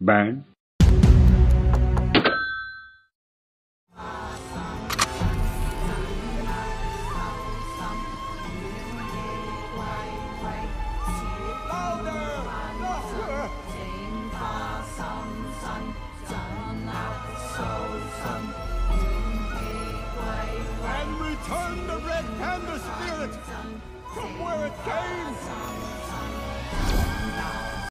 band. And return the Red Panda spirit from where it came.